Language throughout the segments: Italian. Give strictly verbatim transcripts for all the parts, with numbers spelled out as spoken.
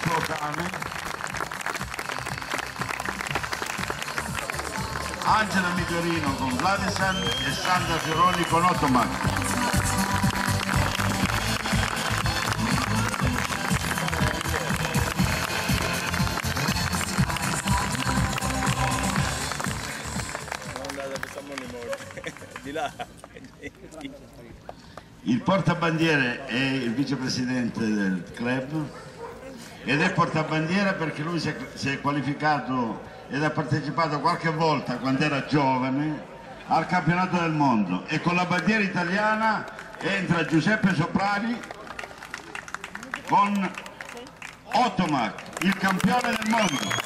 suo cane, Angela Migliorino con Vladisan e Sandra Fioroni con Ottomac. Di là. Il portabandiere è il vicepresidente del club ed è portabandiera perché lui si è, si è qualificato ed ha partecipato qualche volta quando era giovane al campionato del mondo, e con la bandiera italiana entra Giuseppe Soprani con Ottomac, il campione del mondo.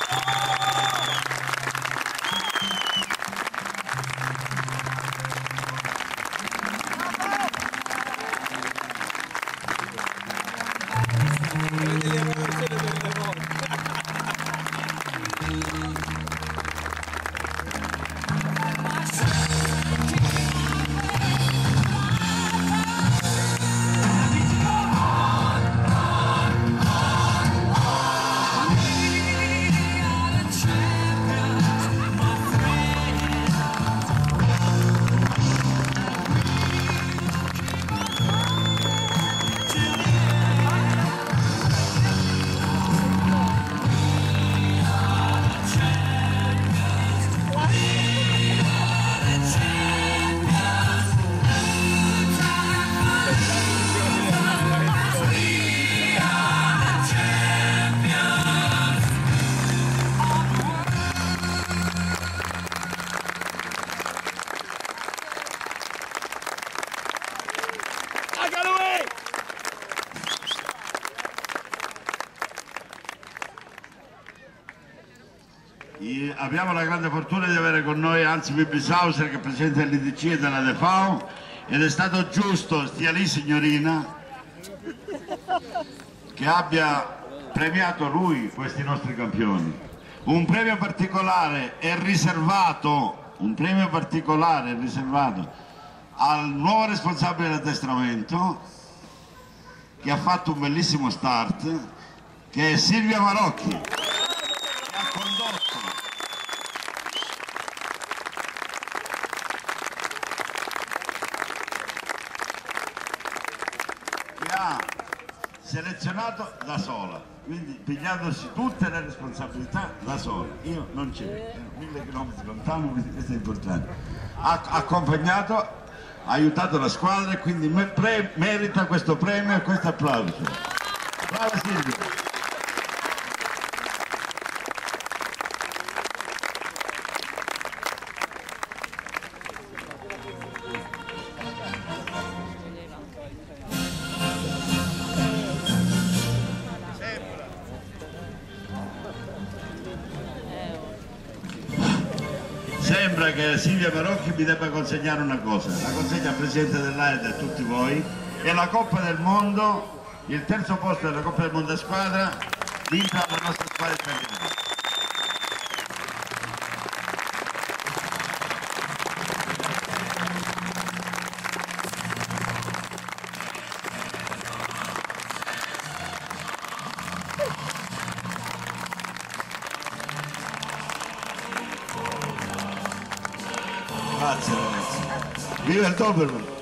Abbiamo la grande fortuna di avere con noi Hans Wibisauser, che è presidente dell'I D C e della D V A O, ed è stato giusto, stia lì signorina, che abbia premiato lui questi nostri campioni. Un premio particolare è riservato, un premio particolare è riservato al nuovo responsabile dell'addestramento, che ha fatto un bellissimo start, che è Silvia Marocchi, che ha condotto ha selezionato da sola, quindi pigliandosi tutte le responsabilità da sola. Io non c'ero, ero mille chilometri lontano, quindi questo è importante. Ha accompagnato, ha aiutato la squadra e quindi merita questo premio e questo applauso. Brava Silvia! Sembra che Silvia Marocchi mi debba consegnare una cosa, la consegna al Presidente dell'A E D e a tutti voi, e la Coppa del Mondo, il terzo posto della Coppa del Mondo a squadra, vinta dalla nostra squadra italiana. Grazie ragazzi, viva il Doberman!